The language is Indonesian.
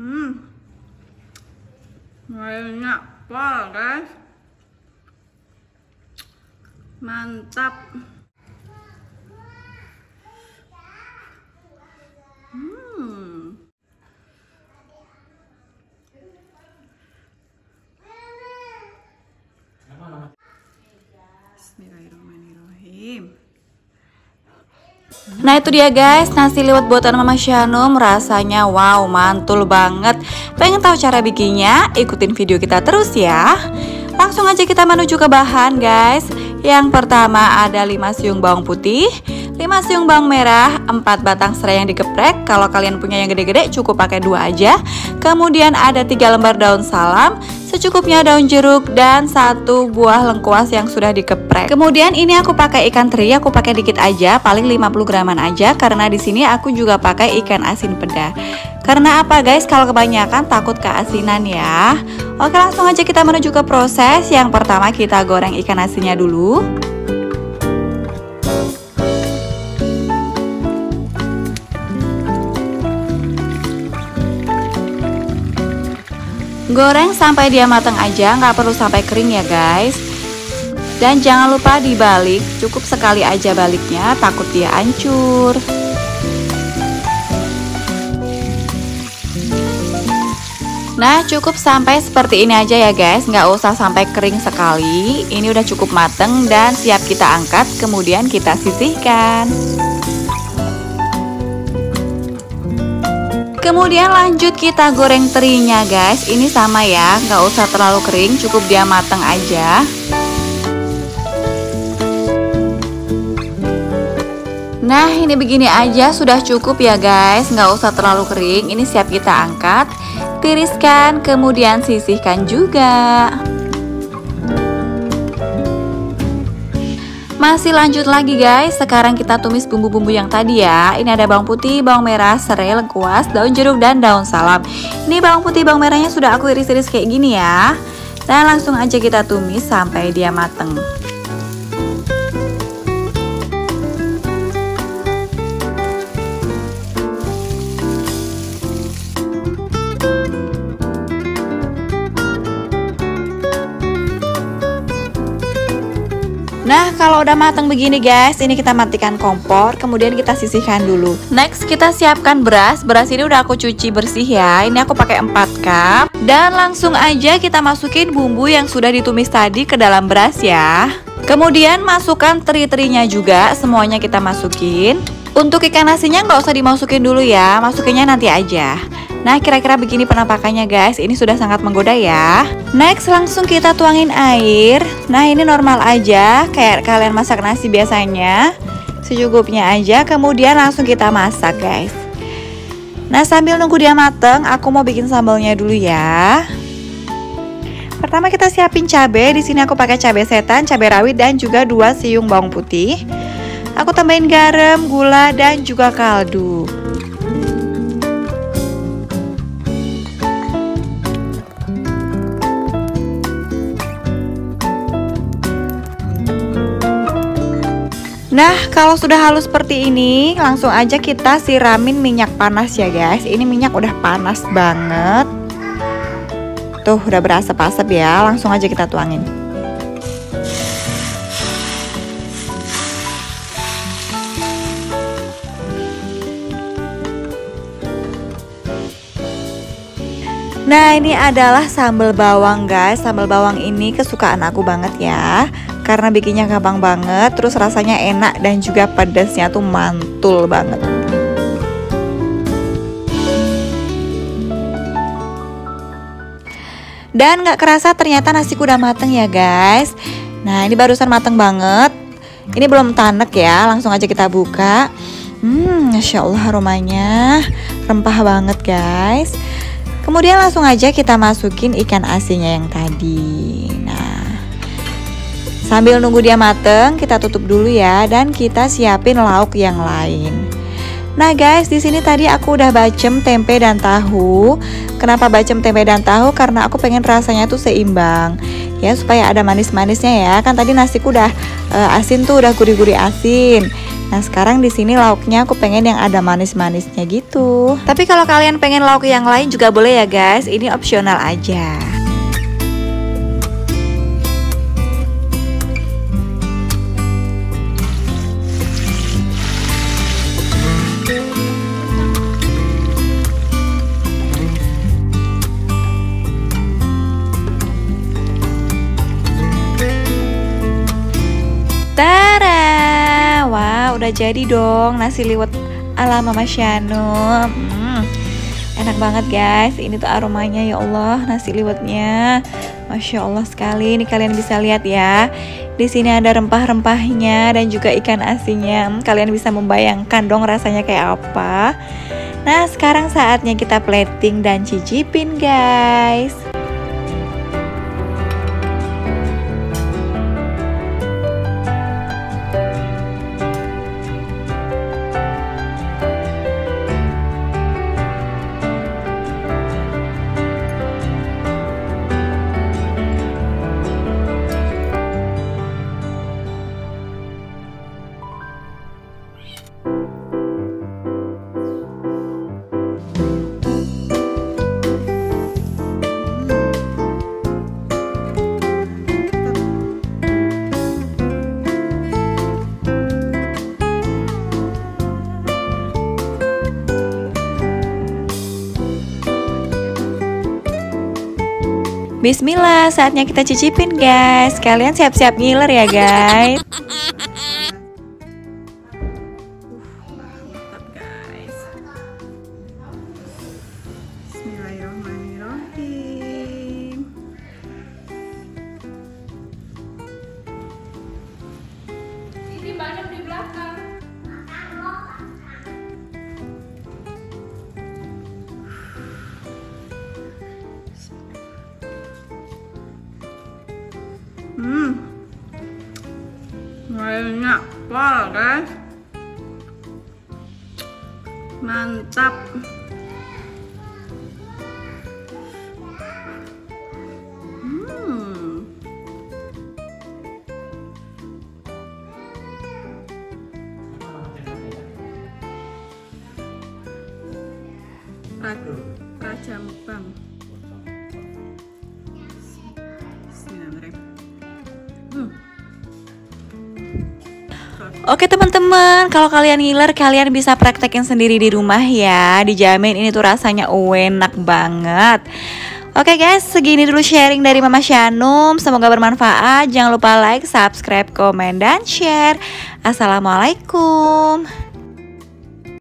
Banyak pol guys, mantap. Bismillahirrahmanirrahim. Nah itu dia guys, nasi liwet buatan Mama Shanum. Rasanya wow, mantul banget. Pengen tahu cara bikinnya? Ikutin video kita terus ya. Langsung aja kita menuju ke bahan guys. Yang pertama ada 5 siung bawang putih, 5 siung bawang merah, 4 batang serai yang digeprek. Kalau kalian punya yang gede-gede cukup pakai 2 aja. Kemudian ada 3 lembar daun salam, secukupnya daun jeruk, dan 1 buah lengkuas yang sudah dikeprek. Kemudian ini aku pakai ikan teri, aku pakai dikit aja, paling 50 graman aja, karena di sini aku juga pakai ikan asin peda. Karena apa guys, kalau kebanyakan takut keasinan ya. Oke, langsung aja kita menuju ke proses. Yang pertama kita goreng ikan asinnya dulu. Goreng sampai dia matang aja, nggak perlu sampai kering ya guys. Dan jangan lupa dibalik, cukup sekali aja baliknya, takut dia hancur. Nah cukup sampai seperti ini aja ya guys, nggak usah sampai kering sekali. Ini udah cukup mateng dan siap kita angkat, kemudian kita sisihkan. Kemudian lanjut kita goreng terinya guys. Ini sama ya, nggak usah terlalu kering, cukup dia mateng aja. Nah ini begini aja sudah cukup ya guys, nggak usah terlalu kering. Ini siap kita angkat, tiriskan, kemudian sisihkan juga. Masih lanjut lagi guys, sekarang kita tumis bumbu-bumbu yang tadi ya. Ini ada bawang putih, bawang merah, serai, lengkuas, daun jeruk, dan daun salam. Ini bawang putih, bawang merahnya sudah aku iris-iris kayak gini ya. Dan langsung aja kita tumis sampai dia mateng. Nah kalau udah matang begini guys, ini kita matikan kompor, kemudian kita sisihkan dulu. Next kita siapkan beras. Beras ini udah aku cuci bersih ya. Ini aku pakai 4 cup. Dan langsung aja kita masukin bumbu yang sudah ditumis tadi ke dalam beras ya. Kemudian masukkan teri-terinya juga, semuanya kita masukin. Untuk ikan nasinya nggak usah dimasukin dulu ya, masukinnya nanti aja. Nah kira-kira begini penampakannya guys, ini sudah sangat menggoda ya. Next langsung kita tuangin air. Nah ini normal aja, kayak kalian masak nasi biasanya, secukupnya aja. Kemudian langsung kita masak guys. Nah sambil nunggu dia mateng, aku mau bikin sambalnya dulu ya. Pertama kita siapin cabai. Di sini aku pakai cabai setan, cabai rawit, dan juga 2 siung bawang putih. Aku tambahin garam, gula, dan juga kaldu. Nah kalau sudah halus seperti ini, langsung aja kita siramin minyak panas ya guys. Ini minyak udah panas banget. Tuh udah berasap-asap ya, langsung aja kita tuangin. Nah ini adalah sambal bawang guys. Sambal bawang ini kesukaan aku banget ya, karena bikinnya gampang banget, terus rasanya enak dan juga pedasnya tuh mantul banget. Dan gak kerasa ternyata nasiku udah mateng ya guys. Nah ini barusan mateng banget. Ini belum tanek ya, langsung aja kita buka. Masya Allah aromanya rempah banget guys. Kemudian langsung aja kita masukin ikan asinnya yang tadi. Nah sambil nunggu dia mateng, kita tutup dulu ya, dan kita siapin lauk yang lain. Nah guys, di sini tadi aku udah bacem tempe dan tahu. Kenapa bacem tempe dan tahu? Karena aku pengen rasanya tuh seimbang ya, supaya ada manis-manisnya ya. Kan tadi nasiku udah asin tuh, udah gurih-gurih asin. Nah sekarang di sini lauknya aku pengen yang ada manis-manisnya gitu. Tapi kalau kalian pengen lauk yang lain juga boleh ya guys, ini opsional aja. Tara, wah udah jadi dong nasi liwet ala Mama Shanum. Enak banget guys, ini tuh aromanya ya Allah, nasi liwetnya, masya Allah sekali. Ini kalian bisa lihat ya, di sini ada rempah-rempahnya dan juga ikan asinnya. Kalian bisa membayangkan dong rasanya kayak apa. Nah sekarang saatnya kita plating dan cicipin guys. Bismillah, saatnya kita cicipin guys. Kalian siap-siap ngiler ya guys. Mantap guys. Bismillahirrahmanirrahim. Ini banyak di belakang. Enak pol guys. Mantap. Raja mukbang. Bismillahirrahmanirrahim. Oke teman-teman, kalau kalian ngiler kalian bisa praktekin sendiri di rumah ya. Dijamin ini tuh rasanya enak banget. Oke guys, segini dulu sharing dari Mama Shanum. Semoga bermanfaat. Jangan lupa like, subscribe, komen, dan share. Assalamualaikum.